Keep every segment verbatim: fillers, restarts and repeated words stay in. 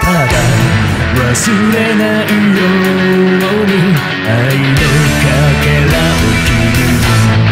ただ忘れないように愛のかけらを君に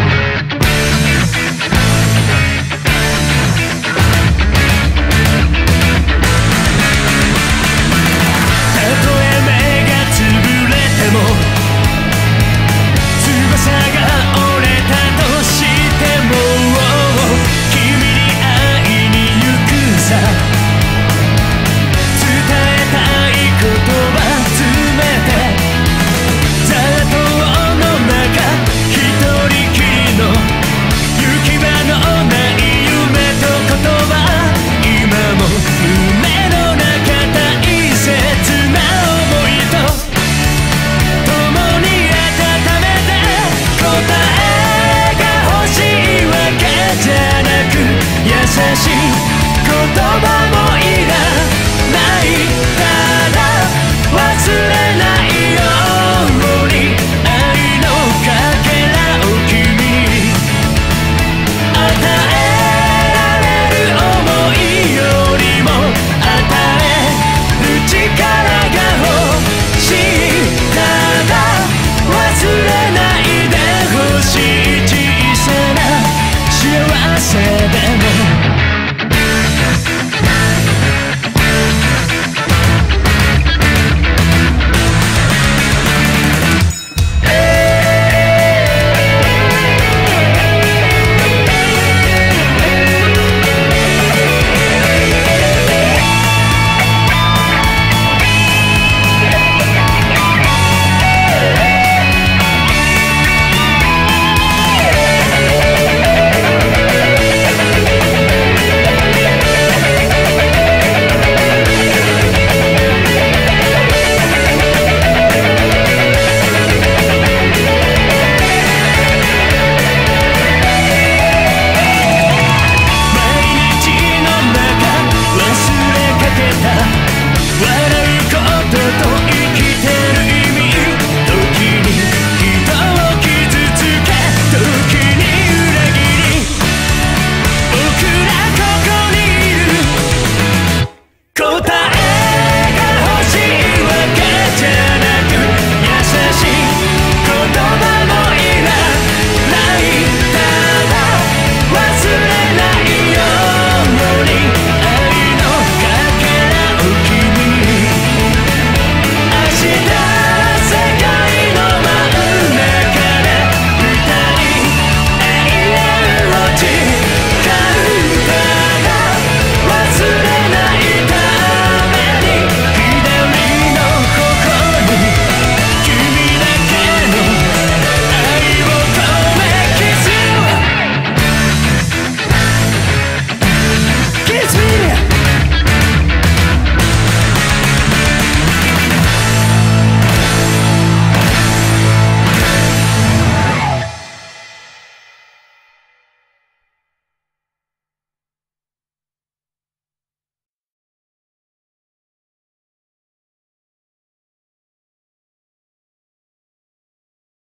優しい言葉もいらないから忘れないように愛のかけらを君に与えられる想いよりも与える力が欲しいただ忘れないでほしい小さな幸せ